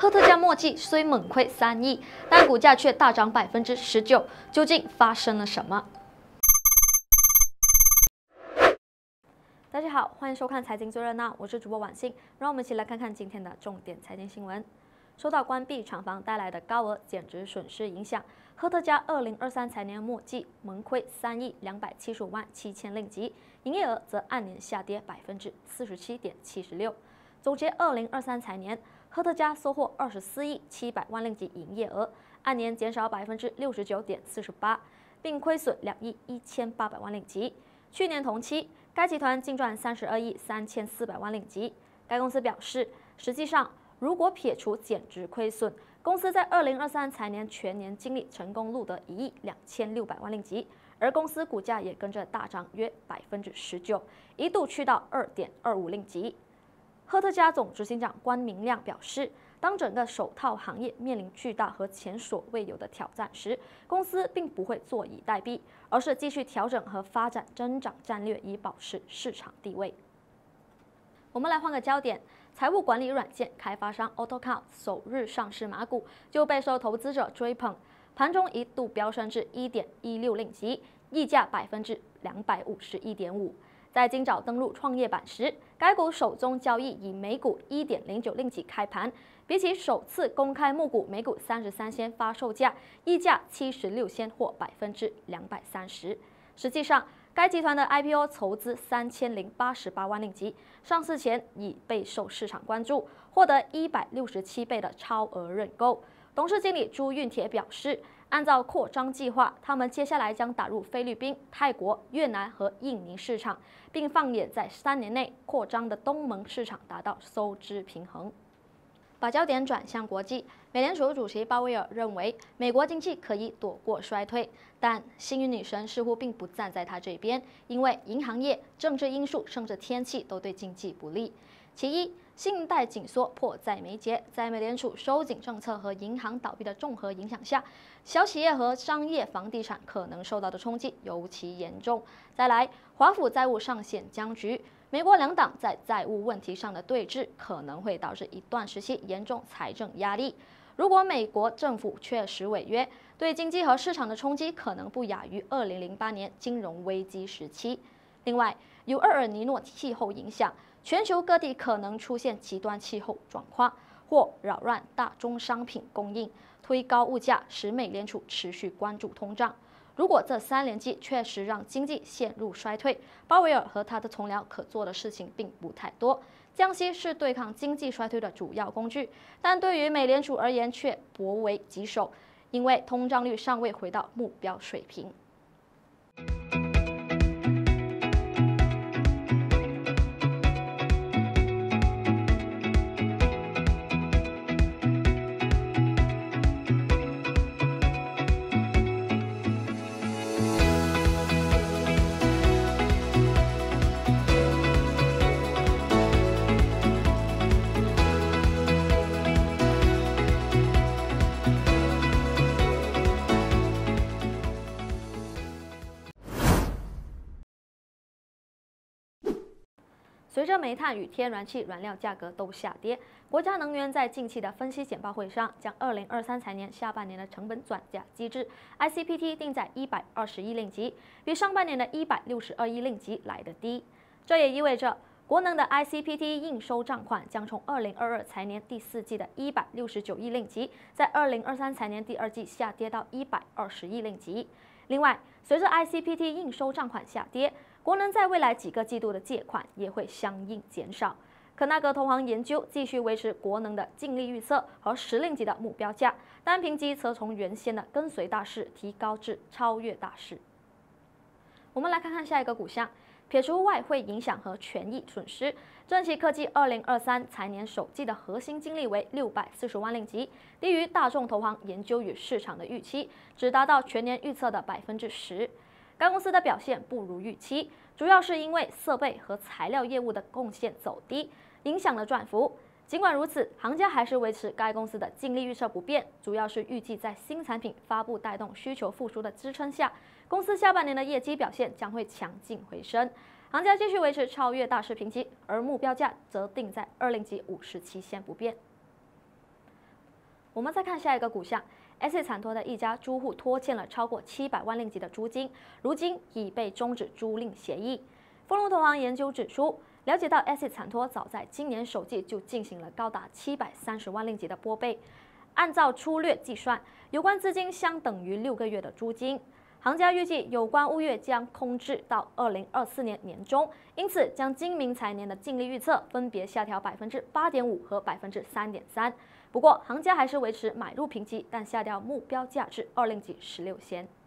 赫特家墨迹虽猛亏3亿，但股价却大涨19%，究竟发生了什么？大家好，欢迎收看财经最热闹，我是主播婉欣，让我们一起来看看今天的重点财经新闻。受到关闭厂房带来的高额减值损失影响，赫特家2023财年末季猛亏3亿275万7千令吉，营业额则按年下跌47.76%。总结2023财年，赫特家收获24亿700万令吉营业额，按年减少69.48%，并亏损2亿1800万令吉。去年同期，该集团净赚32亿3400万令吉。该公司表示，实际上，如果撇除减值亏损，公司在2023财年全年净利成功录得1亿2600万令吉，而公司股价也跟着大涨约19%，一度去到2.25令吉。赫特家总执行长关明亮表示，当整个手套行业面临巨大和前所未有的挑战时，公司并不会坐以待毙，而是继续调整和发展增长战略，以保持市场地位。我们来换个焦点，财务管理软件开发商 AutoCount 首日上市马股就备受投资者追捧，盘中一度飙升至1.16令吉，溢价251.5%。在今早登陆创业板时，该股首宗交易以每股1.09令吉开盘，比起首次公开募股每股33仙发售价，溢价76仙或230%。实际上，该集团的 IPO 筹资3088万令吉，上市前已备受市场关注，获得167倍的超额认购。董事经理朱运铁表示，按照扩张计划，他们接下来将打入菲律宾、泰国、越南和印尼市场，并放眼在3年内扩张的东盟市场，达到收支平衡。把焦点转向国际，美联储主席鲍威尔认为美国经济可以躲过衰退，但幸运女神似乎并不站在他这边，因为银行业、政治因素甚至天气都对经济不利。其一，信贷紧缩迫在眉睫，在美联储收紧政策和银行倒闭的综合影响下，小企业和商业房地产可能受到的冲击尤其严重。再来，华府债务上限僵局，美国两党在债务问题上的对峙可能会导致一段时期严重财政压力。如果美国政府确实违约，对经济和市场的冲击可能不亚于2008年金融危机时期。另外，由厄尔尼诺气候影响，全球各地可能出现极端气候状况，或扰乱大宗商品供应，推高物价，使美联储持续关注通胀。如果这3连击确实让经济陷入衰退，鲍威尔和他的同僚可做的事情并不太多。降息是对抗经济衰退的主要工具，但对于美联储而言却颇为棘手，因为通胀率尚未回到目标水平。随着煤炭与天然气燃料价格都下跌，国家能源在近期的分析简报会上，将2023财年下半年的成本转嫁机制 ICPT 定在120亿令吉，比上半年的162亿令吉来得低。这也意味着国能的 ICPT 应收账款将从2022财年第4季的169亿令吉，在2023财年第2季下跌到120亿令吉。另外，随着 ICPT 应收账款下跌，国能在未来几个季度的借款也会相应减少。可那个投行研究继续维持国能的净利预测和10令吉的目标价，单评级则从原先的跟随大势提高至超越大势。我们来看看下一个股项，撇除外汇影响和权益损失，正奇科技2023财年首季的核心净利为640万令吉，低于大众投行研究与市场的预期，只达到全年预测的10%。该公司的表现不如预期，主要是因为设备和材料业务的贡献走低，影响了赚幅。尽管如此，行家还是维持该公司的净利预测不变，主要是预计在新产品发布带动需求复苏的支撑下，公司下半年的业绩表现将会强劲回升。行家继续维持超越大势评级，而目标价则定在2令吉57仙不变。 我们再看下一个股项 ，SC 产托的一家租户拖欠了超过700万令吉的租金，如今已被终止租赁协议。丰隆投行研究指出，了解到 SC 产托早在今年首季就进行了高达730万令吉的拨备，按照粗略计算，有关资金相等于6个月的租金。行家预计有关物业将空置到2024年年中，因此将今明财年的净利预测分别下调8.5%和3.3%。不过，行家还是维持买入评级，但下调目标价至2令吉16仙。